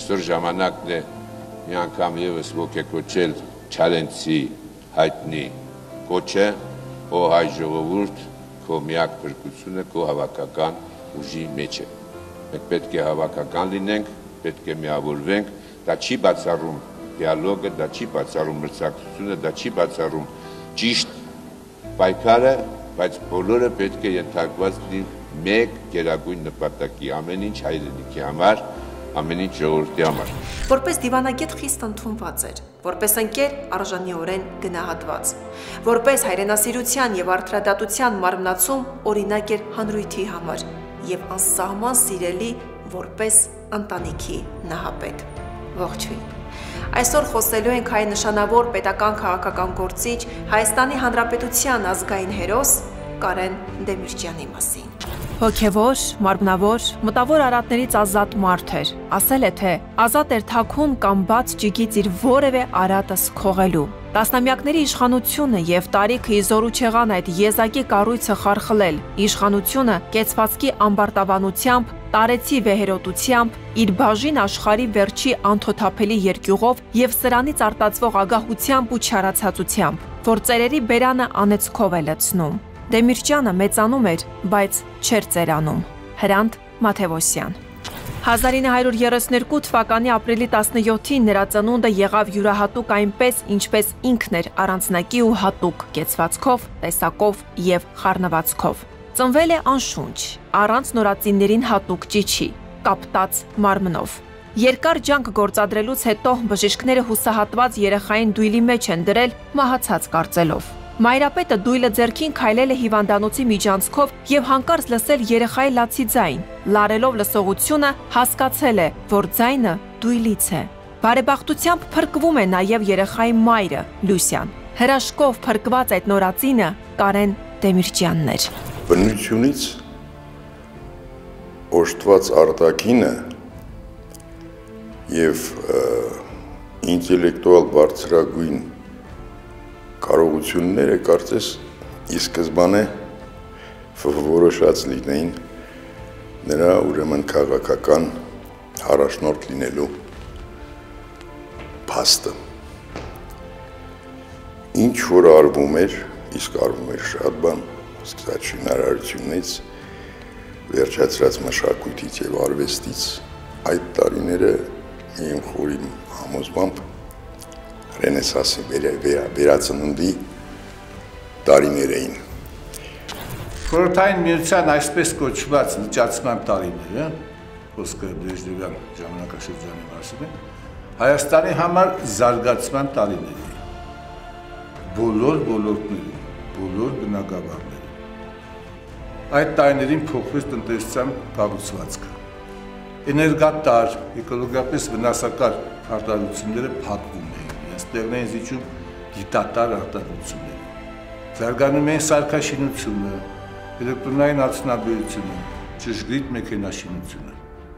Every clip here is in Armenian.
այսօր ժամանակն է մի անգամ եւս ոգեկոչել չալենցի հայտնի կոչը, ո հայ ժողովուրդ, քո միակ փրկությունը քո հավաքական ուժի մեջ է։ Մենք պետք է հավաքական լինենք, պետք է միավորվենք, դա չի բացառում դիալոգը, դա չի բացառում մրցակցությունը, դա չի բացառում ճիշտ պայքարը, բայց բոլորը պետք է ենթարկված լինեն մեկ գերագույն նպատակի, ամեն ինչ հայրենիքի համար, ամեն ինչ ժողովրդի համար։ Որպես դիվանագետ խիստ ընդունված էր, որպես ընկեր արժանիորեն գնահատված, որպես հայրենասիրության եւ արդարադատության մարմնացում օրինակ էր հանրույթի համար եւ անսահման սիրելի որպես ընտանիքի նահապետ։ Ողջույն։ Այսօր խոսելու ենք հայ նշանավոր պետական քաղաքական գործիչ Հայաստանի Հանրապետության ազգային հերոս Կարեն Դեմիրճյանի մասին։ Հոգևոր, մարմնավոր, մտավոր արատներից ազատ մարդ էր, ասել է թե ազատ էր թաքուն կամ բաց ճիգից իր որևէ արատը սքողելու։ Տասնամյակների իշխանությունը եւ տարիքը իզորու չեղան այդ եզակի կառույցը խարխլել, իշխանությունը կեցվածքի ամբարտավանությամբ, տարեցի վեհերոտությամբ, իր բաժին աշխարհի վերջի անթոթափելի երկյուղով եւ սրանից արտածվող ագահությամբ ու չարացածությամբ, որ ծերերի բերանը անեծքով է լցնում։ Դեմիրճյանը մեծանում էր, բայց չէր ծերանում։ Հրանտ Մաթևոսյան 1932 թվականի ապրիլի 17-ին նրա ծնունդը եղավ յուրահատուկ այնպես, ինչպես ինքն էր առանձնակի ու հատուկ կեցվածքով, տեսակով եւ խառնվածքով։ Ծնվել է անշունչ, առանց նորածիններին հատուկ ճիչի, կապտած մարմնով։ Երկար ջանք գործադրելուց հետո բժիշկները հուսահատված երեխային դույլի մեջ են դրել մահացած կարծելով։ Մայրապետը դույլը ձեռքին քայլել է հիվանդանոցի միջանցքով եւ հանկարծ լսել երեխայի լացի ձայն։ Լարելով լսողությունը հասկացել է, որ ձայնը դույլից է։ Բարեբախտությամբ փրկվում է նաեւ երեխայի մայրը Լուսյան։ Հրաշքով փրկված այդ նորածինը Կարեն Դեմիրճյանն էր։ Բնությունից օժտված արտաքինը եւ ինտելեկտուալ բարձրագույն կարողությունները կարծես ի սկզբանե որոշած լինեին նրա ուրեմն քաղաքական առաջնորդ լինելու փաստը։ Ինչ որ արվում էր, իսկ արվում էր շատ բան, սկսած շինարարությունից, վերջացրած մշակույթից եւ արվեստից, այդ տարիները իմ խորի համոզմամբ Ռենեսանսի վերածննդի տարիներ էին։ Խորհրդային միության այսպես կոչված լճացման տարիները, խոսքը Բրեժնևյան ժամանակաշրջանի մասին է, Հայաստանի համար զարգացման տարիներ էին։ Բոլոր ոլորտներում, բոլոր բնագավառներում։ Այդ տարիներին փոխվեց տնտեսության կառուցվածքը։ Էներգատար, էկոլոգիապես վնասակար արտադրությունները փակվում էին։ Տեղն էին զիջում գիտատար արտադրությունները։ Զարգանում էին սարքաշինությունը, էլեկտրոնային արդյունաբերությունը, ճշգրիտ մեքենաշինությունը։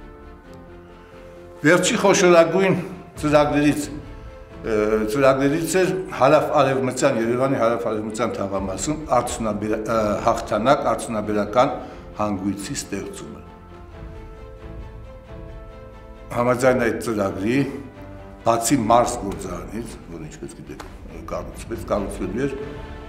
Վերջի խոշորագույն ծրագրերից էր հարավ-արևմտյան Երևանի հարավ-արևմտյան թաղամասում հաղթանակ արդյունաբերական հանգույցի ստեղծումը։ Համաձայն այդ ծրագրի բացի Մարս գործարանից, որ ինչպես գիտեք կառուցվելու էր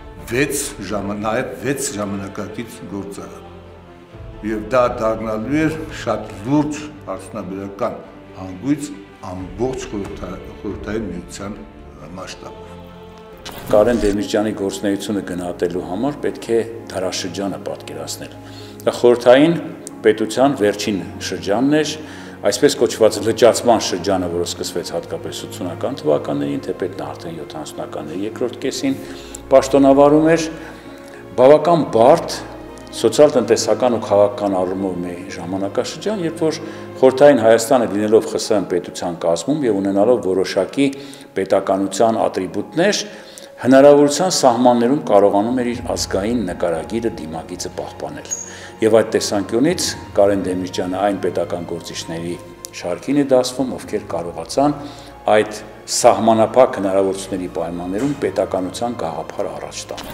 6 ժամանակակից գործարան։ Եվ դա դառնալու էր շատ լուրջ արդյունաբերական հանգույց ամբողջ խորհրդային միության մասշտաբով։ Կարեն Դեմիրճյանի գործունեությունը գնահատելու համար պետք է դարաշրջանը պատկերացնել։ Դա խորհրդային պետության վերջին շրջանն էր, այսպես կոչված լճացման շրջանը, որը սկսվեց հատկապես 80-ական թվականներին, թեպետն արդեն 70-ականների երկրորդ կեսին պաշտոնավարում էր, բավական բարդ սոցիալ-տնտեսական ու քաղաքական առումով մի ժամանակաշրջան, երբ որ խորհրդային Հայաստանը լինելով ԽՍՀՄ պետության կազմում եւ ունենալով որոշակի պետականության ատրիբուտներ, հնարավորության սահմաններում կարողանում էր իր ազգային նկարագիրը դիմագիծը պահպանել։ Եվ այդ տեսանկյունից Կարեն Դեմիրճյանը այն պետական գործիչների շարքին է դասվում, ովքեր կարողացան այդ սահմանափակ հնարավորությունների պայմաններում պետականության գաղափար առաջ տանել։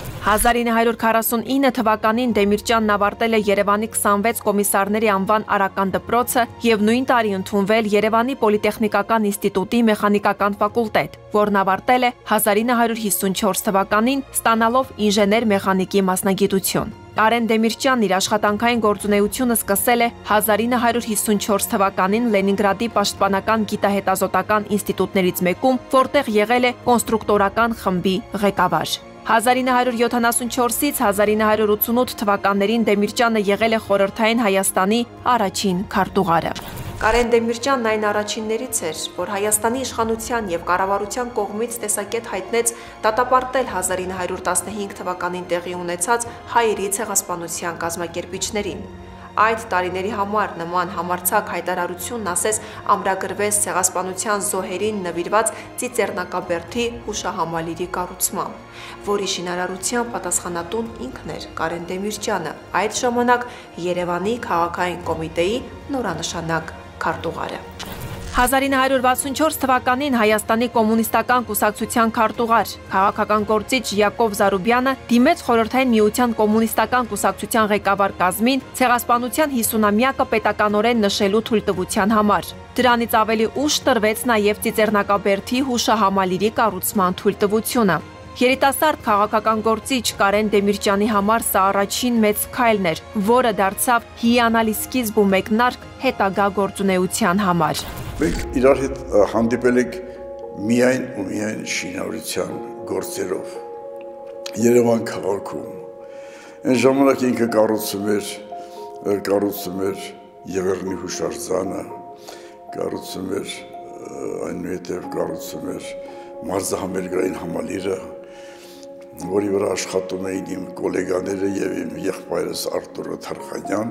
1949 թվականին Դեմիրճյանն ավարտել է Երևանի 26 կոմիսարների անվան արական դպրոցը եւ նույն տարի ընդունվել Երևանի Պոլիտեխնիկական ինստիտուտի մեխանիկական ֆակուլտետ, որն ավարտել է 1954 թվականին, ստանալով ինժեներ մեխանիկի մասնագիտություն։ Կարեն Դեմիրճյանն իր աշխատանքային գործունեությունը սկսել է 1954 թվականին Լենինգրադի պաշտպանական գիտահետազոտական ինստիտուտներից մեկում, որտեղ եղել է կոնստրուկտորական խմբի ղեկավար։ 1974-ից 1988 թվականներին Դեմիրճյանը եղել է խորհրդային Հայաստանի առաջին քարտուղարը։ Կարեն Դեմիրճյանն այն առաջիններից էր, որ Հայաստանի իշխանության եւ կառավարության կողմից տեսակետ հայտնեց դատապարտել 1915 թվականին տեղի ունեցած հայերի ցեղասպանության կազմակերպիչներին։ Այդ տարիների համար նման համարձակ հայտարարությունն ասես ամրագրվեց ցեղասպանության զոհերին նվիրված Ծիծեռնակաբերդի հուշահամալիրի կառուցմամբ, որի շինարարության պատասխանատուն ինքն էր Կարեն Դեմիրճյանը, այդ ժամանակ Երևանի քաղաքային կոմիտեի նորանշանակ քարտուղարը։ 1964 թվականին Հայաստանի կոմունիստական կուսակցության քարտուղար, քաղաքական գործիչ Յակով Զարուբյանը դիմեց Խորհրդային Միության կոմունիստական կուսակցության ղեկավար կազմին ցեղասպանության 50-ամյակը պետականորեն նշելու թույլտվության համար։ Դրանից ավելի ուշ տրվեց նաև Ծիծեռնակաբերդի հուշահամալիրի կառուցման թույլտվությունը։ Երիտասարդ քաղաքական գործիչ Կարեն Դեմիրճյանի համար սա առաջին մեծ քայլն էր, որը դարձավ հիանալի սկիզբ ու մեկնարկ հետագա գործունեության համար։ Մենք իրար հետ հանդիպել ենք միայն ու միայն շինարարության գործերով Երևան քաղաքում։ Այն ժամանակ ինքը կառուցում էր Եղեռնի հուշարձանը, կառուցում էր այնուհետև կառուցում էր մարզահամերգային համալիրը, որի վրա աշխատում էին իմ գոլեգաները եւ իմ եղբայրս Արտուրը Թարխանյան,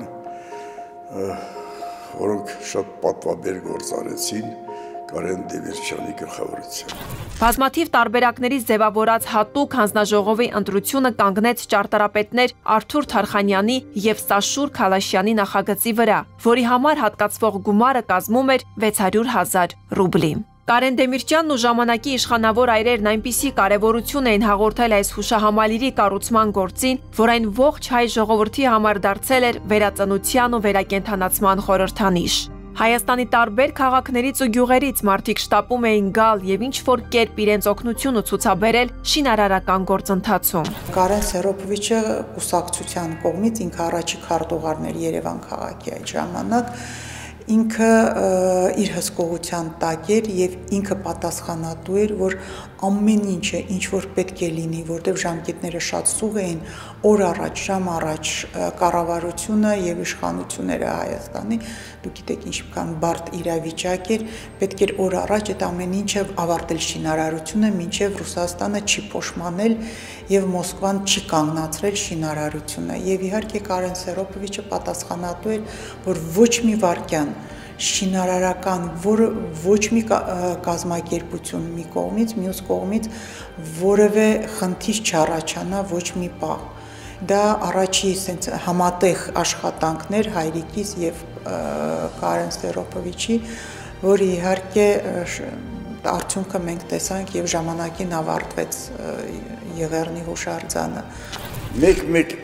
որոնք շատ պատվաբեր գործ արեցին Կարեն Դեմիրճյանի գլխավորությամբ։ Բազմաթիվ տարբերակներից ձևավորած հատուկ հանձնաժողովի ընտրությունը կանգնեց ճարտարապետներ Արթուր Թարխանյանի եւ Սաշուր Քալաշյանի նախագծի վրա, որի համար հատկացվող գումարը կազմում էր 600,000 ռուբլի։ Կարեն Դեմիրճյանն ու ժամանակի իշխանավոր այրերն այնպիսի կարևորություն էին հաղորդել այս հուշահամալիրի կառուցման գործին, որ այն ողջ հայ ժողովրդի համար դարձել էր վերածնության ու վերակենդանացման խորհրդանիշ։ Հայաստանի տարբեր քաղաքներից ու գյուղերից մարդիկ շտապում էին գալ եւ ինչ-որ կերպ իրենց օգնությունը ցուցաբերել շինարարական գործընթացում։ Կարեն Սերոպովիչը կուսակցության կողմից ինքը առաջի քարտուղարն էր Երևան քաղաքի այդ ժամանակ։ Ինքը իր հսկողության տակ էր եւ ինքը պատասխանատու էր, որ ամեն ինչը, ինչ որ պետք է լինի, որտեղ ժամկետները շատ սուղ էին, օր առաջ, ժամ առաջ կառավարությունը եւ իշխանությունները Հայաստանի, դուք գիտեք ինչքան բարդ իրավիճակ էր, պետք էր օր առաջ այդ ամեն ինչը ավարտել շինարարությունը, մինչեւ Ռուսաստանը չի փոշմանել եւ Մոսկվան չի կանգնացրել շինարարությունը։ Եվ իհարկե Կարեն Սերոպովիչը պատասխանատու էր, որ ոչ մի վարքյան շինարարական, որը ոչ մի կազմակերպություն մի կողմից, մյուս կողմից որևէ խնդիր չառաջանա ոչ մի պահ։ Դա առաջի համատեղ աշխատանքներ Հայրիկիս եւ Կարեն Սերոպովիչի, որը իհարկե արդյունքը մենք տեսանք եւ ժամանակին ավարտվեց Եղեռնի հուշարձանը։ Մեկ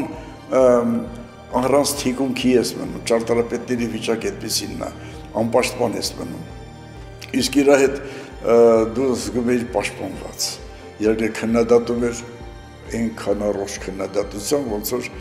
Առանց թիկունքի ես մնում, ճարտարապետների վիճակ այդպեսինն է, անպաշտպան ես մնում։ Իսկ իր հետ դու զգում էիր պաշտպանված։ Երկը քննադատում էր այնքան առողջ քննադատության, ոնց որ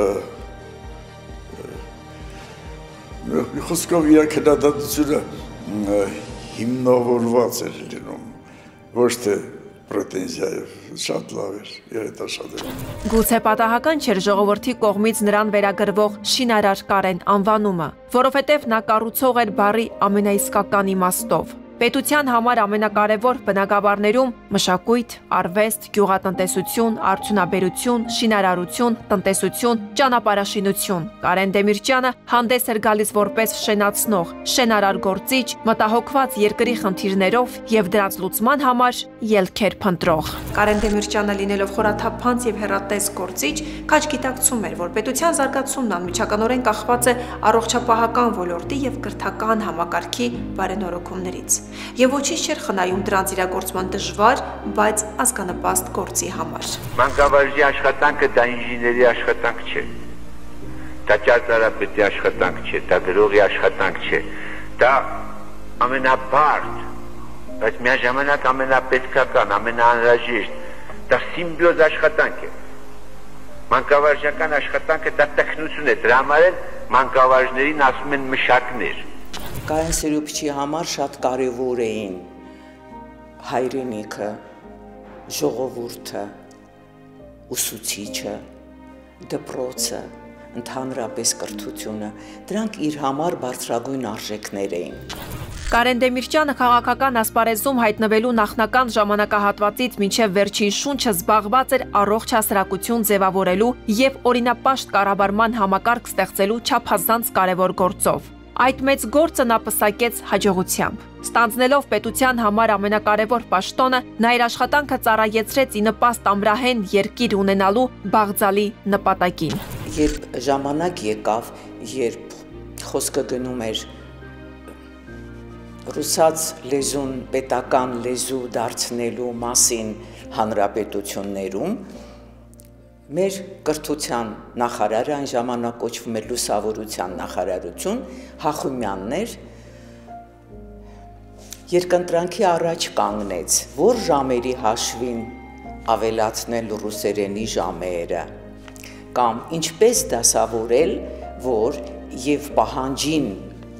մի խոսքով իր քննադատությունը հիմնավորված էր լինում, ոչ թե պրետենզիայով, շատ լավ էր, երիտասարդ։ Գուցե պատահական չէր ժողովրդի կողմից նրան վերագրվող շինարար Կարեն անվանումը, որովհետև նա կառուցող էր բառի ամենաիսկական իմաստով։ Պետության համար ամենակարևոր բնագավառներում մշակույթ, արվեստ, գյուղատնտեսություն, արդյունաբերություն, շինարարություն, տնտեսություն, ճանապարհաշինություն։ Կարեն Դեմիրճյանը հանդես էր գալիս որպես շենացնող, շենարար գործիչ, մտահոգված երկրի խնդիրներով եւ դրանց լուծման համար ելքեր փնտրող։ Կարեն Դեմիրճյանը լինելով խորաթափանց եւ հեռատես գործիչ, քաչ գիտակցում էր, որ պետության զարգացումն անմիջականորեն կախված է առողջապահական ոլորտի եւ կրթական համակարգի բարենորոգումներից։ Եվ ոչինչ չէր խնայում դրանց իրագործման դժվար, բայց ազգանպաստ գործի համար։ Մանկավարժի աշխատանքը դա ինժեների աշխատանք չէ։ Դա ճարտարապետի աշխատանք չէ, դա գրողի աշխատանք չէ։ Դա ամենաբարդ, բայց միաժամանակ ամենապետքական, ամենաանհրաժեշտ, դա սիմբիոզ աշխատանք է։ Մանկավարժական աշխատանքը դա տեխնություն է, դրա համար էլ մանկավարժներին ասում են մշակներ։ Կայուն Սերուբիչի համար շատ կարևոր էին հայրենիքը, ժողովուրդը, ուսուցիչը, դպրոցը, ընդհանրապես կրթությունը, դրանք իր համար բարձրագույն արժեքներ էին։ Կարեն Դեմիրճյանը քաղաքական ասպարեզում հայտնվելու նախնական ժամանակահատվածից մինչև վերջին շունչը զբաղված էր առողջ հասարակություն ձևավորելու և օրինապաշտ կառավարման համակարգ ստեղծելու չափազանց կարևոր գործով։ Այդ մեծ գործը նա պսակեց հաջողությամբ։ Ստանձնելով պետության համար ամենակարևոր պաշտոնը, նա իր աշխատանքը ծառայեցրեց ի նպաստ ամրահեն երկիր ունենալու բաղձալի նպատակին։ Երբ ժամանակ եկավ, երբ խոսքը գնում էր ռուսաց լեզուն պետական լեզու դարձնելու մասին հանրապետություններում, մեր կրթության նախարարը, այն ժամանակ կոչվում էր լուսավորության նախարարություն, Հախոմյանն էր, երկընտրանքի առաջ կանգնեց, որ ժամերի հաշվին ավելացնել ռուսերենի ժամերը, կամ ինչպես դասավորել, որ և պահանջին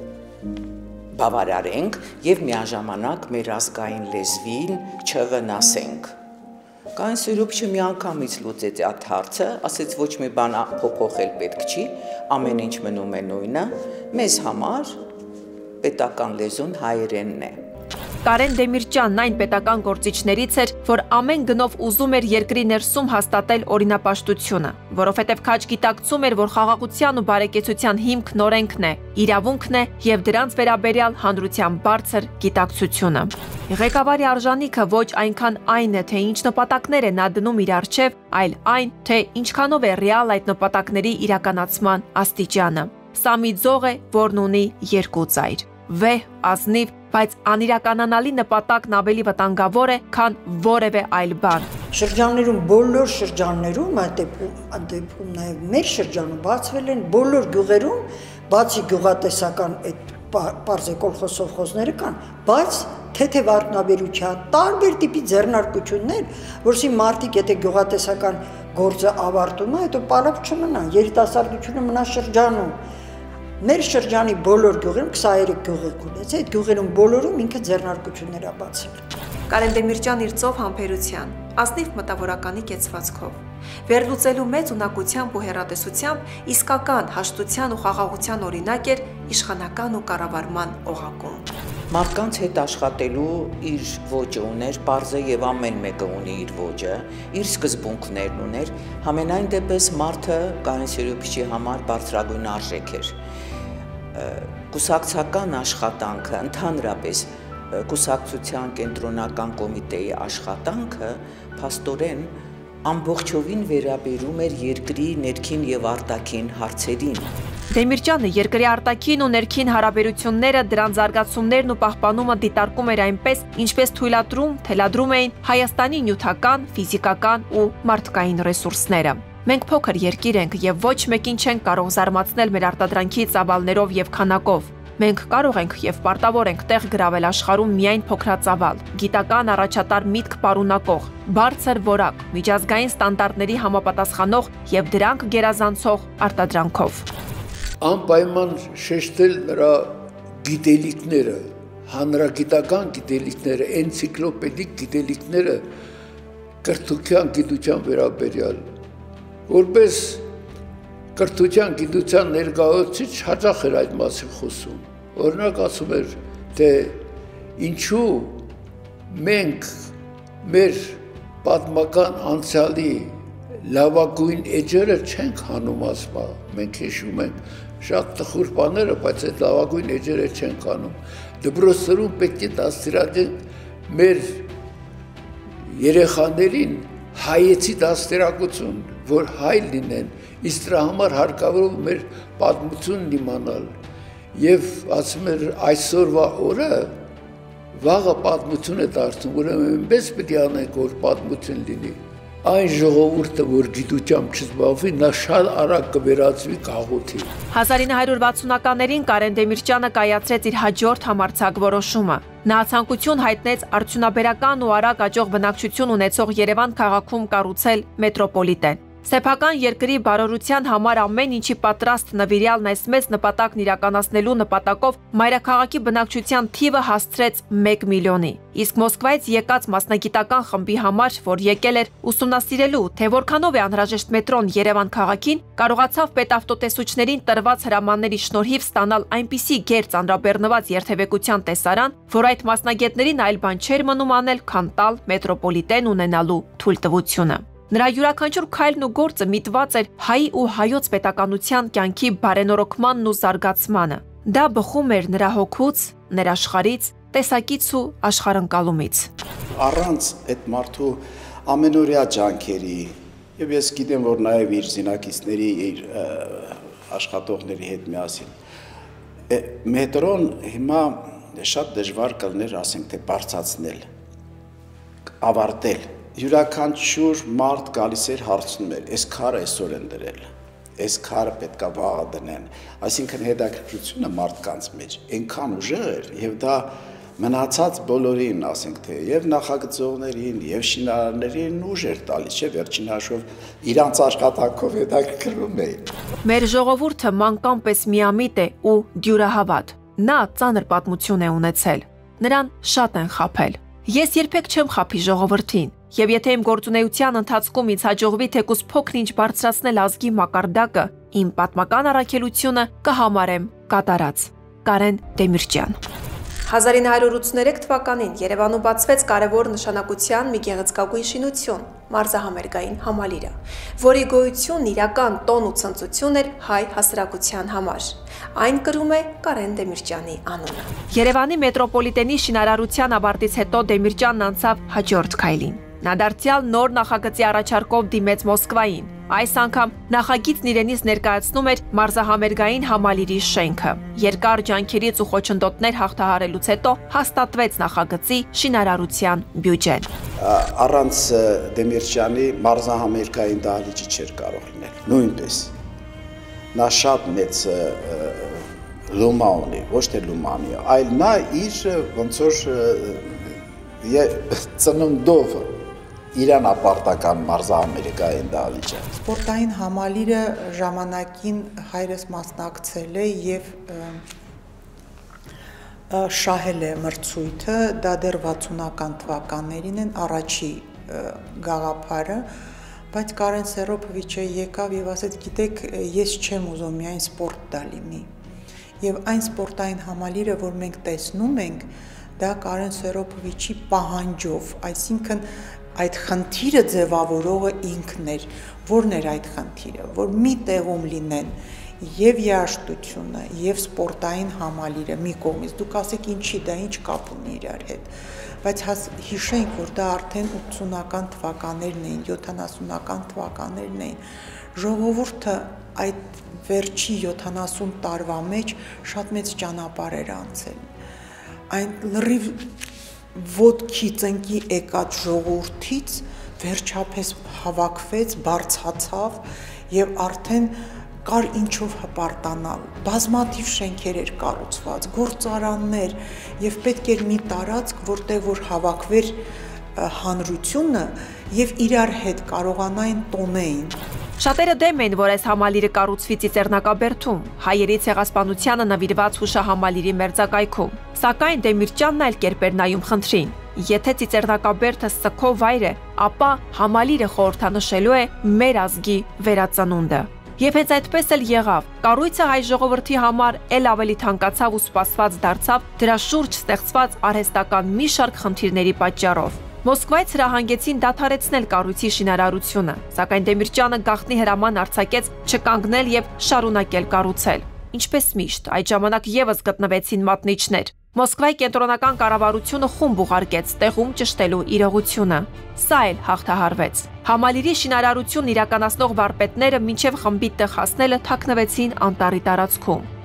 բավարարենք և միաժամանակ մեր ազգային լեզվին չվնասենք։ Կայուն Սերուբիչը մի անգամից լուծեց այդ հարցը, ասեց ոչ մի բան փոփոխել պետք չի, ամեն ինչ մնում է նույնը, մեզ համար պետական լեզուն հայերենն է։ Կարեն Դեմիրճյանն այն պետական գործիչներից էր, որ ամեն գնով ուզում էր երկրի ներսում հաստատել օրինապաշտությունը, որովհետև քաջ գիտակցում էր, որ խաղաղության ու բարեկեցության հիմքն օրենքն է, իրավունքն է և դրանց վերաբերյալ հանրության բարձր գիտակցությունը։ Ղեկավարի արժանիքը ոչ այնքան այն է, թե ինչ նպատակներ է նա դնում իր առջև, այլ այն, թե ինչքանով է ռեալ այդ նպատակների իրականացման աստիճանը։ Սա մի ձող է, որն ունի երկու ծայր՝ վեհ, ազնիվ, բայց անիրականանալի նպատակն ավելի վտանգավոր է, քան որևէ այլ բան։ Շրջաններում, բոլոր շրջաններում, այդ դեպքում նաև մեր շրջանում բացվել են բոլոր գյուղերում, բացի գյուղատեսական այդ պարզ է կոլխոզները կան, բայց թեթև արդյունաբերության տարբեր տիպի ձեռնարկություններ, որսի մարդիկ եթե գյուղատեսական գործը ավարտում է, հետո պարապ չմնա, երիտասարդությունը մնա շրջանում։ Մեր շրջանի բոլոր գյուղերում 23 գյուղ է գունեց, այդ գյուղերում բոլորում ինքը ձեռնարկություններ է բացել։ Կարեն Դեմիրճյան իր ծով համբերության, ազնիվ մտավորականի կեցվածքով, վերլուծելու մեծ ունակությամբ ու հեռատեսությամբ իսկական հաշտության ու խաղաղության օրինակ էր իշխանական ու կառավարման օղակում։ Մարդկանց հետ աշխատելու իր ոճը ուներ, պարզը և ամեն մեկը ունի իր ոճը, իր սկզբունքներն ուներ, համենայն դեպս մարդը Կարեն Սերուբիչի համար բարձրագույն արժեք էր։ Կուսակցական աշխատանքը, ընդհանրապես կուսակցության կենտրոնական կոմիտեի աշխատանքը փաստորեն ամբողջովին վերաբերում էր երկրի ներքին և արտաքին հարցերին։ Դեմիրճյանը երկրի արտաքին ու ներքին հարաբերությունները, դրան զարգացումներն ու պահպանումը դիտարկում էր այնպես, ինչպես թելադրում էին Հայաստանի նյութական, ֆիզիկական ու մարդկային ռեսուրսները։ Մենք փոքր երկիր ենք և ոչ մեկին չենք կարող զարմացնել մեր արտադրանքի ծավալներով և քանակով։ Մենք կարող ենք և պարտավոր ենք տեղ գրավել աշխարհում միայն փոքրածավալ, գիտական առաջատար միտք պարունակող, բարձր որակ, միջազգային ստանդարտների համապատասխանող և դրանք գերազանցող արտադրանքով։ Անպայման շեշտել նրա գիտելիքները, հանրագիտական գիտելիքները, էնցիկլոպեդիկ գիտելիքները կրթության գիտության վերաբերյալ, որպես կրթության գիտության ներկայացուցիչ հաճախ էր այդ մասին խոսում։ Օրինակ ասում էր, թե ինչու մենք մեր պատմական անցյալի լավագույն էջերը չենք հանում ասպա, մենք հիշում ենք շատ տխուր բաները, բայց այդ լավագույն էջերը չենք հանում։ Դպրոցներում պետք է դաստիարակենք մեր երեխաներին հայեցի դաստիարակություն, որ հայ լինեն, իսկ դրա համար հարկավոր է մեր պատմությունն իմանալ։ Եվ ասում էր այսօրվա օրը, վաղը պատմություն է դարձնում, ուրեմն այնպես պետք է անենք, որ պատմություն լինի։ Այն ժողովուրդը, որ գիտությամբ չզբաղվի, նա շատ արագ կվերածվի գաղութի։ 1960-ականներին Կարեն Դեմիրճյանը կայացրեց իր հաջորդ համարձակ որոշումը։ Նա ցանկություն հայտնեց արդյունաբերական ու արագ աճող բնակչություն ունեցող Երևան քաղաքում կառուցել մետրոպոլիտեն։ Սեփական երկրի բարօրության համար ամեն ինչի պատրաստ նվիրյալն այս մեծ նպատակն իրականացնելու նպատակով մայրաքաղաքի բնակչության թիվը հասցրեց 1 միլիոնի։ Իսկ Մոսկվայից եկած մասնագիտական խմբի համար, որ եկել էր ուսումնասիրելու, թե որքանով է անհրաժեշտ մետրոն Երևան քաղաքին, կարողացավ պետավտոտեսուչներին տրված հրամանների շնորհիվ ստանալ այնպիսի գեր ծանրաբեռնված երթևեկության տեսարան, որ այդ մասնագետներին այլ բան չէր մնում անել, քան տալ մետրոպոլիտեն ունենալու թույլտվությունը։ Նրա յուրաքանչյուր քայլն ու գործը միտված էր հայի ու հայոց պետականության կյանքի բարենորոգմանն ու զարգացմանը։ Դա բխում էր նրա հոգուց, ներաշխարից, տեսակից ու աշխարհընկալումից։ Առանց այդ մարդու ամենօրյա ջանքերի, եւ ես գիտեմ, որ նաեւ իր զինակիցների, իր աշխատողների հետ միասին, մետրոն հիմա շատ դժվար կլներ, ասենք թե բարձրացնել, ավարտել։ Յուրաքանչյուր մարդ գալիս էր հարցնում էր, այս քարը այսօր են դրել, այս քարը պետքա վաղը դնեն, այսինքն հետաքրքրությունը մարդկանց մեջ այնքան ուժեղ էր եւ դա մնացած բոլորին, ասենք թե եւ նախագծողներին եւ շինարարներին ուժ էր տալիս, չէ՞ վերջին հաշվով իրանց աշխատանքով հետաքրքրում էին։ Մեր ժողովուրդը մանկան պես միամիտ է ու դյուրահավատ։ Նա ծանր պատմություն է ունեցել։ Նրան շատ են խաբել։ Ես երբեք չեմ խաբի ժողովրդին, եւ եթե իմ գործունեության ընթացքում ինձ հաջողվի թեկուզ փոքր-ինչ բարձրացնել ազգի մակարդակը, իմ պատմական առաքելությունը կհամարեմ կատարած։ Կարեն Դեմիրճյան 1983 թվականին Երևանում բացվեց կարևոր նշանակության մի գեղեցկագույն շինություն՝ մարզահամերգային համալիրը, որի գոյությունն իրական տոն ու ցնծություն էր հայ հասարակության համար։ Այն կրում է Կարեն Դեմիրճյանի անունը։ Երևանի մետրոպոլիտենի շինարարության ավարտից հետո Դեմիրճյանն անցավ հաջորդ քայլին։ Նա դարձյալ նոր նախագծի առաջարկով դիմեց Մոսկվային։ Այս անգամ նախագիծն իրենից ներկայացնում էր մարզահամերգային համալիրի շենքը։ Երկար ջանքերից ու խոչընդոտներ հաղթահարելուց հետո հաստատվեց նախագծի շինարարության բյուջեն։ Առանց Դեմիրճյանի մարզահամերգային դահլիճը չէր կարող լինել։ Նույնպես նա շատ մեծ լումա ունի, ոչ թե լումանի, այլ նա իր ոնց որ ծննդով իրան ապարտական մարզահամերգային դահլիճը։ Սպորտային համալիրը ժամանակին հայրս մասնակցել է եւ շահել է մրցույթը, դա դեռ 60-ական թվականներին են առաջի գաղափարը, բայց Կարեն Սերոփովիչը եկավ եւ ասեց, գիտեք, ես չեմ ուզում միայն սպորտ դա լինի։ Եվ այն սպորտային համալիրը, որ մենք տեսնում ենք, դա Կարեն Սերոփովիչի պահանջով, այսինքն այդ խնդիրը ձևավորողը ինքն էր, որն էր այդ խնդիրը, որ մի տեղում լինեն եւ երաժշտությունը, եւ սպորտային համալիրը մի կողմից, դուք ասեք ինչի դա ինչ կապ ունի իրար հետ, բայց հիշենք, որ դա արդեն 80-ական թվականներն էին, 70-ական թվականներն էին, ժողովուրդը այդ վերջի 70 տարվա մեջ շատ մեծ ճանապարհ էր անցել, այն լրիվ ոտքի ծնկի եկած ժողովրդից վերջապես հավաքվեց, բարձացավ եւ արդեն կար ինչով հպարտանալ, բազմաթիվ շենքեր էր կառուցված, գործարաններ եւ պետք էր մի տարածք, որտեղ որ հավաքվեր հանրությունը եւ իրար հետ կարողանային տոնեին։ Շատերը դեմ են, որ այս համալիրը կառուցվի Ծիծեռնակաբերդում, հայերի ցեղասպանությանը նվիրված հուշահամալիրի մերձակայքում։ Սակայն Դեմիրճյանն այլ կերպ էր նայում խնդրին։ Եթե Ծիծեռնակաբերդը սքո վայր է, ապա համալիրը խորհրդանշելու է մեր ազգի վերածնունդը։ Եվ հենց այդպես էլ եղավ։ Կառույցը հայ ժողովրդի համար էլ ավելի թանկացավ ու սպասված դարձավ դրա շուրջ ստեղծված արհեստական մի շարք խնդիրների պատճառով։ Մոսկվայից հրահանգեցին դադարեցնել կառույցի շինարարությունը, սակայն Դեմիրճյանը գաղտնի հրաման արձակեց չկանգնել եւ շարունակել կառուցել։ Ինչպես միշտ, այդ ժամանակ եւս գտնվեցին մատնիչներ։ Մոսկվայի կենտրոնական կառավարությունը խումբ ուղարկեց տեղում ճշտելու իրողությունը։ Սա էլ հաղթահարվեց։ Համալիրի շինարարություն իրականացնող վարպետները մինչև խմբի տեղ հասնելը թաքնվեցին անտառի տարածքում։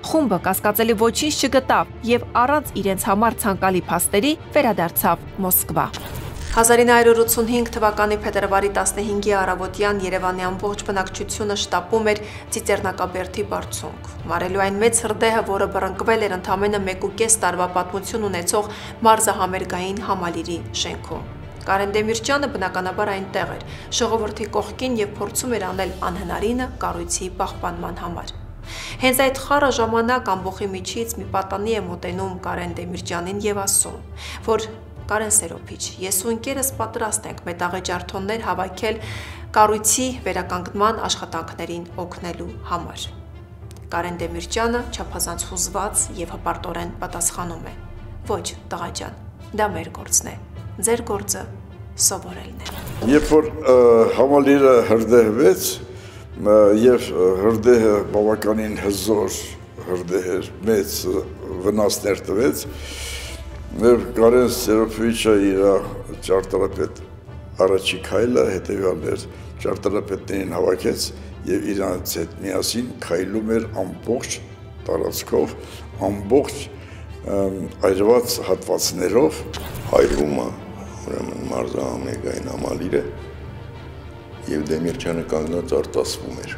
Խումբը կասկածելի ոչինչ չգտավ եւ առանց իրենց համար ցանկալի փաստերի վերադարձավ Մոսկվա։ 1985 թվականի փետրվարի 15-ի առավոտյան Երևանի ամբողջ բնակչությունը շտապում էր Ծիծեռնակաբերդի բարձունք։ Մարելու այն մեծ հրդեհը, որը բռնկվել էր ընդամենը 1.5 տարվա պատմություն ունեցող մարզահամերգային համալիրի շենքում։ Կարեն Դեմիրճյանը բնականաբար այնտեղ էր, ժողովրդի կողքին եւ փորձում էր անել անհնարինը կառույցի պահպանման համար։ Հենց այդ խառը ժամանակ ամբողջի միջից մի պատանի է մոտենում Կարեն Դեմիրճյանին եւ ասում, որ Կարեն Սերոբիչ, ես ու ընկերս պատրաստ ենք մետաղե ջարդոններ հավաքել կառույցի վերականգնման աշխատանքներին օգնելու համար։ Կարեն Դեմիրճյանը չափազանց հուզված եւ հպարտորեն պատասխանում է. Ոչ, տղա ջան, դա մեր գործն է։ Ձեր գործը սովորելն է։ Երբ որ համալիրը հրդեհվեց եւ հրդեհը բավականին հզոր հրդեհ էր, մեծ վնասներ տվեց, Կարեն Սերոբիչը իր ճարտարապետ առաջի քայլը հետևյալն էր, ճարտարապետներին հավաքեց եւ իրանց հետ միասին քայլում էր ամբողջ տարածքով, ամբողջ այրված հատվածներով հայրումը, ուրեմն մարզահամերգային համալիրը եւ Դեմիրճյանը կանգնած արտասվում էր։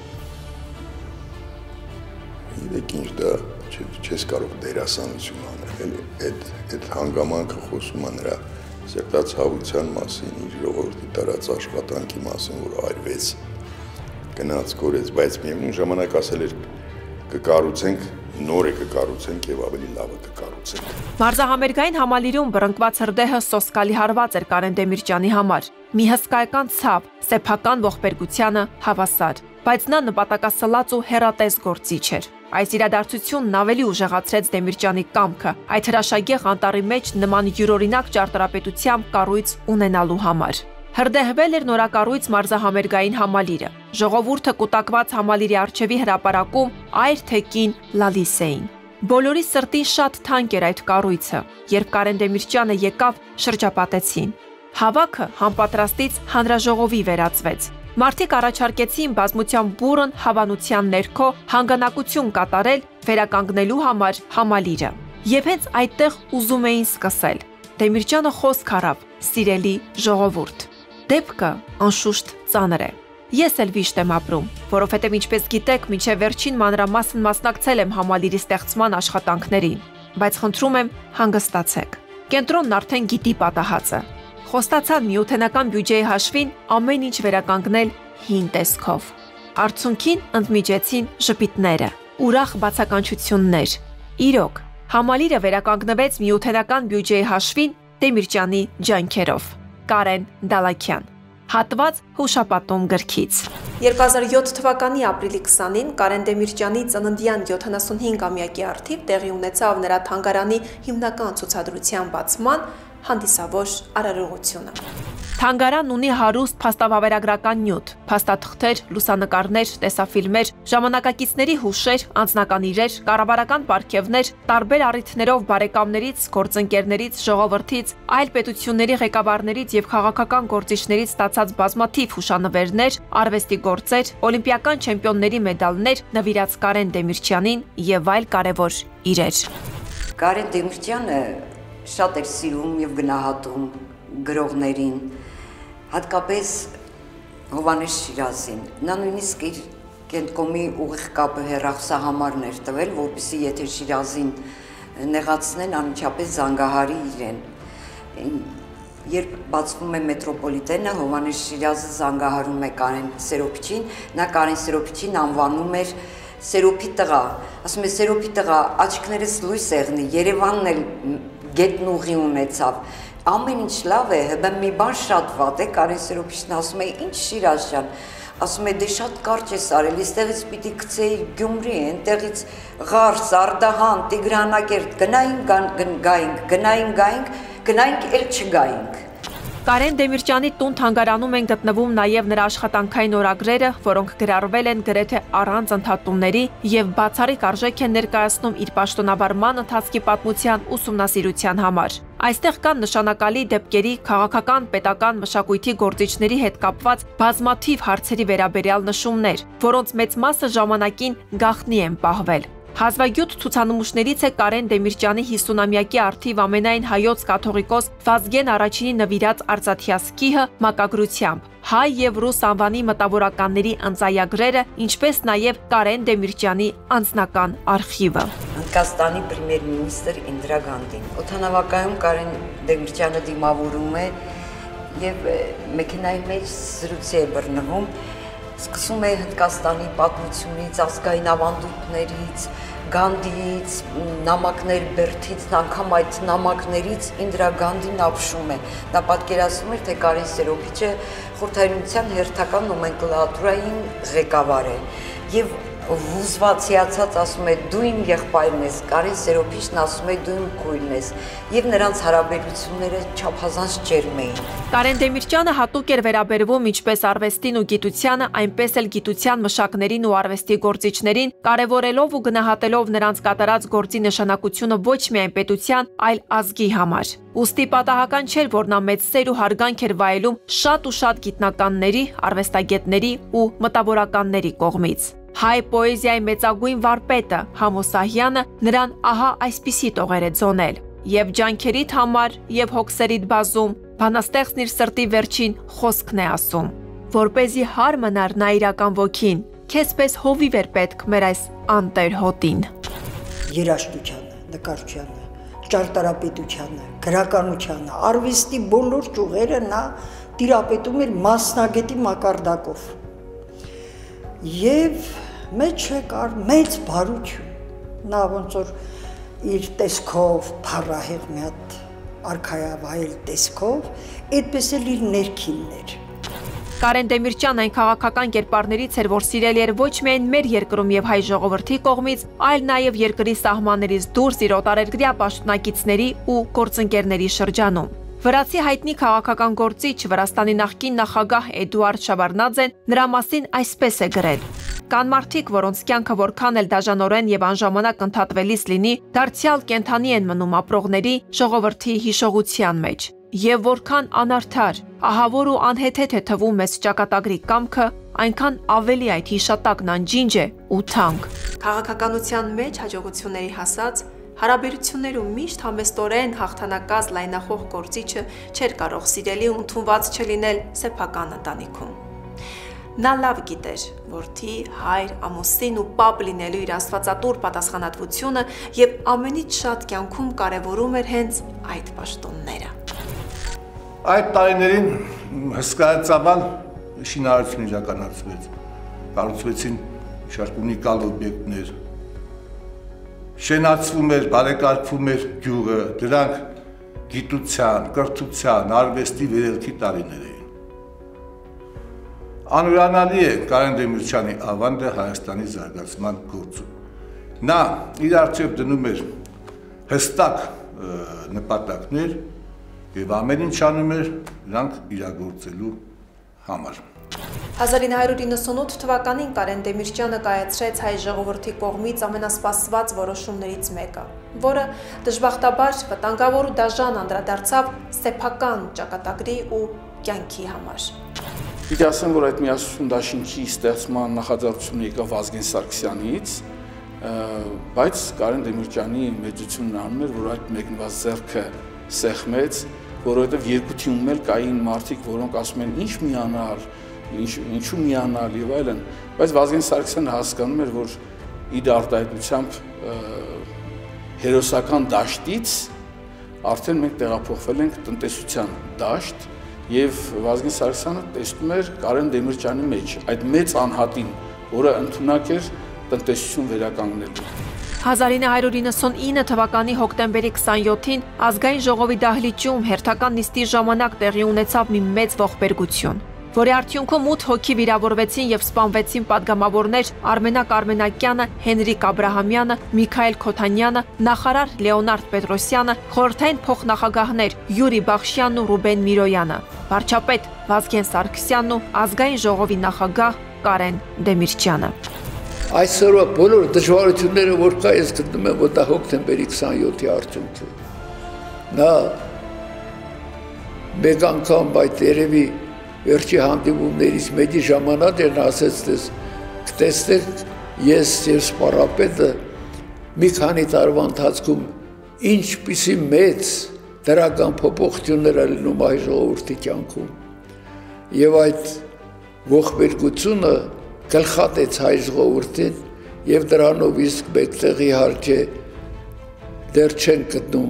Գիտեք ինչ դա չես կարող դերասանություն անել, այդ հանգամանքը խոսում է նրա սերտացավության մասին, իր ժողովրդի տարած աշխատանքի մասին, որ այրվեց, գնաց կորեց, բայց միևնույն ժամանակ ասել էր կկառուցենք, նոր է կկառուցենք եւ ավելի լավը կկառուցենք։ Մարզահամերգային համալիրում բռնկված հրդեհը սոսկալի հարված էր Կարեն Դեմիրճյանի համար։ Մի հսկայական ցավ, սեփական ողբերգությանը հավասար, բայց նա նպատակասլաց ու հեռատես գործիչ էր։ Այս իրադարձությունն ավելի ուժեղացրեց Դեմիրճյանի կամքը այդ հրաշագեղ անտառի մեջ նման յուրօրինակ ճարտարապետությամբ կառույց ունենալու համար։ Հրդեհվել էր նորակառույց մարզահամերգային համալիրը։ Ժողովուրդը կուտակված համալիրի առջևի հրապարակում այր թեկին լալիս էին։ Բոլորի սրտին շատ թանկ էր այդ կառույցը, երբ Կարեն Դեմիրճյանը եկավ, շրջապատեցին։ Հավաքը համապատրաստից հանրաժողովի վերածվեց։ Մարդիկ առաջարկեցին բազմության բուրըն հավանության ներքո հանգանակություն կատարել վերականգնելու համար համալիրը։ Եվ հենց այդտեղ ուզում էին սկսել։ Դեմիրճյանը խոսք արավ. «Սիրելի ժողովուրդ, դեպքը անշուշտ ծանր է։ Ես էլ վիշտ եմ ապրում, որովհետև ինչպես գիտեք, մինչև վերջին մանրամասն մասնակցել եմ համալիրի ստեղծման աշխատանքներին, բայց խնդրում եմ հանգստացեք։ Կենտրոնն արդեն գիտի պատահածը։ Խոստացան միութենական բյուջեի հաշվին ամեն ինչ վերականգնել հին տեսքով։ Արդյունքին ընդմիջեցին ժպիտները, ուրախ բացականչություններ։ Իրոք, համալիրը վերականգնվեց միութենական բյուջեի հաշվին Դեմիրճյանի ջանքերով։ Կարեն Դալաքյան։ Հատված հուշապատում գրքից։ 2007 թվականի ապրիլի 20-ին Կարեն Դեմիրճյանի ծննդյան 75-ամյակի առթիվ տեղի ունեցավ նրա թանգարանի հիմնական ցուցադրության բացման հանդիսավոր արարողությունը։ Թանգարանն ունի հարուստ փաստավավերագրական նյութ, փաստաթղթեր, լուսանկարներ, տեսաֆիլմեր, ժամանակակիցների հուշեր, անձնական իրեր, կառավարական պարգևներ, տարբեր առիթներով բարեկամներից, գործընկերներից, ժողովրդից, այլ պետությունների ղեկավարներից եւ քաղաքական գործիչներից ստացած բազմաթիվ հուշանվերներ, արվեստի գործեր, օլիմպիական չեմպիոնների մեդալներ, նվիրած Կարեն Դեմիրճյանին եւ այլ կարեւոր իրեր։ Կարեն Դեմիրճյանը շատ էր սիրում եւ գնահատում գրողներին, հատկապես Հովհաննես Շիրազին։ Նա նույնիսկ իր Կենտկոմի ուղիղ կապը հեռախոսահամարն էր տվել, որպեսզի եթե Շիրազին նեղացնեն, անմիջապես զանգահարի իրեն։ Երբ բացվում է մետրոպոլիտենը, Հովհաննես Շիրազը զանգահարում է Կարեն Սերոբիչին, նա Կարեն Սերոբիչին անվանում էր Սերոբի տղա, ասում է Սերոբի տղա, աչքներս լույս եղնի, Երևանն էլ գետն ուղի ունեցավ, ամեն ինչ լավ է, հբա մի բան շատ վատ է, Կարեն Սերոբիչն ասում է, ինչ Շիրազ ջան, ասում է, դե շատ կարճ ես արել, այստեղից պիտի գցեի Գյումրի, այնտեղից Ղարս, Արդահան, Տիգրանակերտ, գնայինք, էլ չգայինք։ Կարեն Դեմիրճյանի տուն թանգարանում են գտնվում նաև նրա աշխատանքային օրագրերը, որոնք գրառվել են գրեթե առանց ընդհատումների եւ բացառիկ արժեք են ներկայացնում իր պաշտոնավարման ընթացքի պատմության ուսումնասիրության համար։ Այստեղ կան նշանակալի դեպքերի, քաղաքական, պետական, մշակույթի գործիչների հետ կապված բազմաթիվ հարցերի վերաբերյալ նշումներ, որոնց մեծ մասը ժամանակին գաղտնի են պահվել։ Հազվագյուտ ցուցանմուշներից է Կարեն Դեմիրճյանի 50-ամյակի առթիվ ամենայն հայոց կաթողիկոս Վազգեն առաջինի նվիրած արծաթյասկիհը մակագրությամբ, հայ եւ ռուս անվանի մտավորականների ընծայագրերը, ինչպես նաեւ Կարեն Դեմիրճյանի անձնական արխիվը։ Հնդկաստանի պրեմիեր-մինիստրը Ինդրա Գանդին օդանավակայանում Կարեն Դեմիրճյանը դիմավորում է եւ մեքենայի մեջ զրույցի է բռնվում, սկսում է Հնդկաստանի պատմությունից, ազգային ավանդույթներից, Գանդիից, նամակներ Բերթից, անգամ այդ նամակներից Ինդրա Գանդին ապշում է։ Նա պատկերացնում էր, թե Կարեն Սերոբիչը խորհրդային հերթական նոմենկլատուրային ղեկավար է եւ վուզված հիացած ասում է դու իմ եղբայրն ես, Կարեն Սերոբիչն ասում է դու իմ քույրն ես եւ նրանց հարաբերությունները չափազանց ջերմ էին։ Կարեն Դեմիրճյանը հատուկ էր վերաբերվում ինչպես արվեստին ու գիտությանը, այնպես էլ գիտության մշակներին ու արվեստի գործիչներին, կարևորելով ու գնահատելով նրանց կատարած գործի նշանակությունը ոչ միայն պետության, այլ ազգի համար։ Ուստի պատահական չէր, որ նա մեծ սեր ու հարգանք էր վայելում շատ ու շատ գիտնականների, արվեստագետների ու մտավորականների կողմից։ Հայ պոեզիայի մեծագույն վարպետը Համոսահյանը նրան ահա այսպիսի տողեր է ձոնել. «Եվ ջանքերիդ համար, եւ հոգսերիդ բազում, բանաստեղծն իր սրտի վերջին խոսքն է ասում, որպեսզի հար մնար նա իրական ոգին, քեզ պես հովիվ էր պետք մեր այս անտեր հոտին»։ Երաժշտությանը, նկարչությանը, ճարտարապետությանը, գրականությանը, արվեստի բոլոր ճյուղերը նա տիրապետում էր մասնագետի մակարդակով։ Եվ մեջը կար մեծ բարություն։ Նա ոնց որ իր տեսքով, փառահեղ մի հատ արքայավայել տեսքով, այդպես էլ իր ներքինն էր։ Կարեն Դեմիրճյանը այն քաղաքական կերպարներից էր, որ սիրելի էր ոչ միայն մեր երկրում եւ հայ ժողովրդի կողմից, այլ նաեւ երկրի սահմաններից դուրս իր օտարերկրյա պաշտոնակիցների ու գործընկերների շրջանում։ Վրացի հայտնի քաղաքական գործիչ Վրաստանի նախկին նախագահ Էդուարդ Շաբարնաձեն նրա մասին այսպես է գրել. «Կան մարդիկ, որոնց կյանքը որքան էլ դաժանորեն եւ անժամանակ ընդհատվելիս լինի, դարձյալ կենթանի են մնում ապրողների ժողովրդի հիշողության մեջ։ Եվ որքան անարդար, ահավոր ու անհեթեթ է թվում մեզ ճակատագրի կամքը, այնքան ավելի այդ հիշատակն անջինջ է ու թանկ»։ Քաղաքականության մեջ հաջողությունների հասած հարաբերություններում միշտ համեստորեն հաղթանակած լայնախոհ գործիչը չէր կարող սիրելի ու ընդունված չլինել սեփական ընտանիքում։ Նա լավ գիտեր որդի, հայր, ամուսին ու պապ լինելու իր աստվածատուր պատասխանատվությունը եւ ամենից շատ կյանքում կարևորում էր հենց այդ պաշտոնները։ Այդ տարիներին հսկայածավալ շինարարություն իրականացվեց, կառուցվեցին շատ ունիկալ օբյեկտներ, շենացվում էր, բարեկարգվում էր գյուղը, դրանք գիտության, կրթության, արվեստի վերելքի տարիներ էին։ Անուրանալի է Կարեն Դեմիրճյանի ավանդը Հայաստանի զարգացման գործում։ Նա իր առջև դնում էր հստակ նպատակներ եւ ամեն ինչ անում էր նրանք իրագործելու համար։ 1998 թվականին Կարեն Դեմիրճյանը կայացրեց հայ ժողովրդի կողմից ամենասպասված որոշումներից մեկը, որը դժբախտաբար վտանգավոր ու դաժան անդրադարձավ սեփական ճակատագրի ու կյանքի համար։ Պիտի ասեմ, որ այդ միասնություն դաշինքի ստեղծման նախաձեռնությունը եկավ Վազգեն Սարգսյանից, բայց Կարեն Դեմիրճյանի մեծությունն անում էր, որ այդ մեկնված ձեռքը սեղմեց, որովհետև երկու թիմում էլ կային մարդիկ, որոնք ասում են ինչ միանալ, ինչու միանալ եւ այլն, բայց Վազգեն Սարգսյանը հասկանում էր, որ իր արտահայտությամբ հերոսական դաշտից արդեն մենք տեղափոխվել ենք տնտեսության դաշտ եւ Վազգեն Սարգսյանը տեսնում էր Կարեն Դեմիրճյանի մեջ այդ մեծ անհատին, որը ընդունակ էր տնտեսություն վերականգնելու։ 1999 թվականի հոկտեմբերի 27-ին ազգային ժողովի դահլիճում հերթական նիստի ժամանակ տեղի ունեցավ մի մեծ ողբերգություն, որի արդյունքում 8 հոգի վիրավորվեցին եւ սպանվեցին падգամավորներ Արմենակ Արմենակյանը, Հենրիկ Աբրահամյանը, Միքայել Քոթանյանը, նախարար Լեոնարդ Պետրոսյանը, խորհրդային փոխնախագահներ Յուրի Բախշյանն ու Ռուբեն Միրոյանը, վարչապետ Վազգեն Սարգսյանն ու ազգային ժողովի նախագահ Կարեն Դեմիրճյանը։ Այսօրվա բոլոր դժվարությունները, որ կա, ես գտնում եմ, որ դա հոկտեմբերի 27-ի արդյունքը։ Նա մեկ անգամ այդ երևի վերջի հանդիպումներից մեկի ժամանակ էր ասեց, տեսեք, ես եւ սպառապետը մի քանի տարվա ընթացքում ինչպիսի մեծ դրական փոփոխություններ ալնում հայ ժողովրդի կյանքում եւ այդ ողբերգությունը գլխատեց հայ ժողովրդին եւ դրանով իսկ մեկտեղի հարկ է դեռ չեն գտնում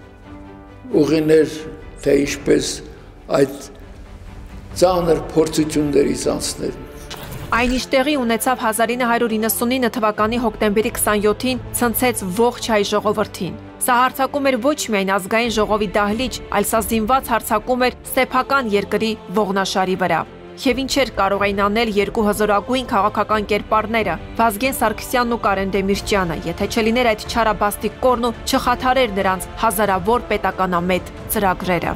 ուղիներ թե ինչպես այդ ծանր փորձություններից անցնել Այն ինչ տեղի ունեցավ 1999 թվականի հոկտեմբերի 27-ին ցնցեց ողջ հայ ժողովրդին։ Սա հարձակում էր ոչ միայն ազգային ժողովի դահլիճ, այլ սա զինված հարձակում էր սեփական երկրի ողնաշարի վրա։ Եվ ինչեր կարող էին անել երկու հզորագույն քաղաքական կերպարները՝ Վազգեն Սարգսյանն ու Կարեն Դեմիրճյանը, եթե չլիներ այդ չարաբաստիկ կորն ու չխաթարեր նրանց հազարավոր պետականամետ ծրագրերը։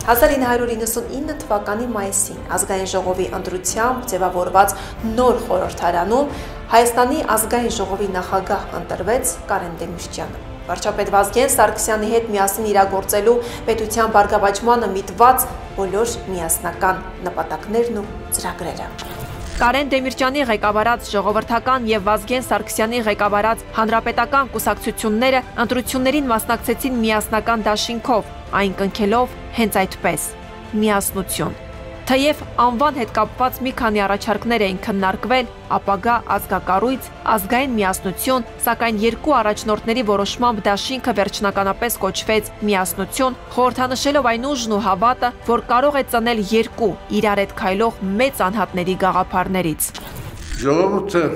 1999 թվականի մայիսին ազգային ժողովի ընտրությամբ ձևավորված նոր խորհրդարանում Հայաստանի ազգային ժողովի նախագահ ընտրվեց Կարեն Դեմիրճյանը։ Վարչապետ Վազգեն Սարգսյանի հետ միասին իրագործելու պետության բարգավաճմանը միտված բոլոր միասնական նպատակներն ու ծրագրերը։ Կարեն Դեմիրճյանի ղեկավարած ժողովրդական եւ Վազգեն Սարգսյանի ղեկավարած հանրապետական կուսակցությունները ընտրություններին մասնակցեցին միասնական դաշինքով, այն կնքելով հենց այդպես՝ միասնություն։ Թեև անվան հետ կապված մի քանի առաջարկներ էին քննարկվել, ապագա ազգակառույց, ազգային միասնություն, սակայն երկու առաջնորդների որոշմամբ դաշինքը վերջնականապես կոչվեց միասնություն, խորհրդանշելով այն ուժն ու հավատը, որ կարող է ծնել երկու իրար հետ քայլող մեծ անհատների գաղափարներից։ Ժողովուրդը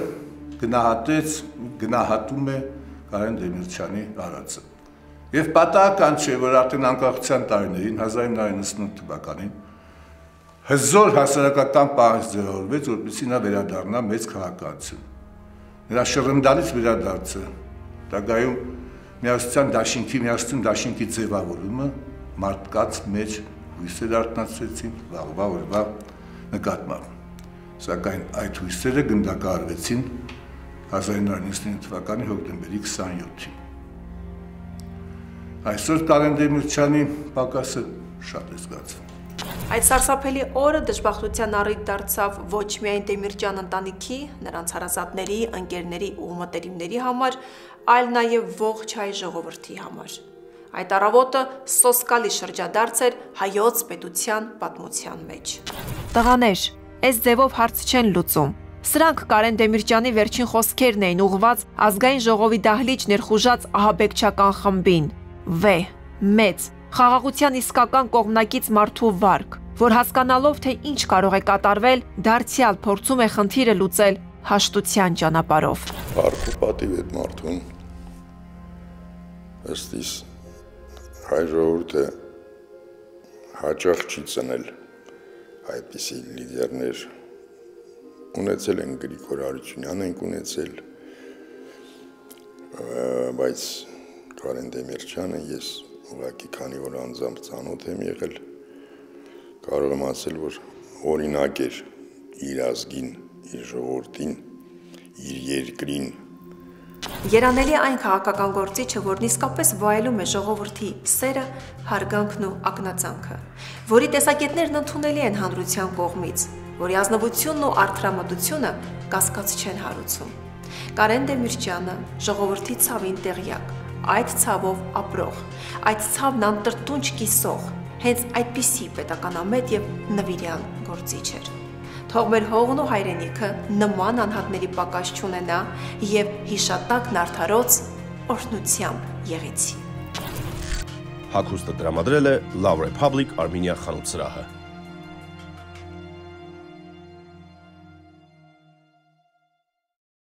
գնահատում է Կարեն Դեմիրճյանի արածը։ Եվ պատահական չէ, որ արդեն անկախության տարիներին 1998 թվականին հզոր հասարակական պահանջ ձևավորվեց, որպեսզի նա վերադառնա մեծ քաղաքացիություն։ Նրա շռնդալից վերադարձը, հետագայում միասնության դաշինքի ձևավորումը մարդկանց մեջ հույսեր արթնացրեցին վաղվա օրվա նկատմամբ։ Սակայն այդ հույսերը գնդակահարվեցին 1999 թվականի հոկտեմբերի 27-ին։ Այսօր Կարեն Դեմիրճյանի պակասը շատ է զգացվում։ Այդ սարսափելի օրը դժբախտության առիթ դարձավ ոչ միայն Դեմիրճյան ընտանիքի, նրանց հարազատների, ընկերների ու մտերիմների համար, այլ նաև ողջ հայ ժողովրդի համար։ Այդ առավոտը սոսկալի շրջադարձ էր հայոց պետության պատմության մեջ։ Տղաներ, այս ձևով հարց չեն լուծում։ Սրանք Կարեն Դեմիրճյանի վերջին խոսքերն էին ուղղված ազգային ժողովի դահլիճ ներխուժած ահաբեկչական խմբին։ Վեհ, մեծ, խաղաղության իսկական կողմնակից մարդու վարկ, որ հասկանալով, թե ինչ կարող է կատարվել, դարձյալ փորձում է խնդիրը լուծել հաշտության ճանապարհով։ Վարկ ու պատիվ այդ մարդուն ըստ իս հայ ժողովուրդը հաճախ չի ծնել այդպիսի լիդերներ, ունեցել են Գրիգոր Հարությունյանն ենք ունեցել, բայց Կարեն Դեմիրճյանը ես ուղղակի քանի որ անձամբ ծանոթ եմ եղել, կարող եմ ասել, որ օրինակ էր իր ազգին, իր ժողովրդին, իր երկրին։ Երանելի այն քաղաքական գործիչը, որն իսկապես վայելում է ժողովրդի սերը, հարգանքն ու ակնածանքը, որի տեսակետներն ընդունելի են հանրության կողմից, որի ազնվությունն ու արդարամտությունը կասկած չեն հարուցում։ Կարեն Դեմիրճյանը ժողովրդի ցավին տեղյակ, այդ ցավով ապրող, այդ ցավն անտրտունջ կիսող, հենց այդպիսի պետականամետ եւ նվիրյալ գործիչ էր։ Թող մեր հողն ու հայրենիքը նման անհատների պակաս չունենա եւ հիշատակն արդարոց օրհնությամբ եղեցի։ Հագուստը տրամադրել է Love Republic Armenia խանութսրահը։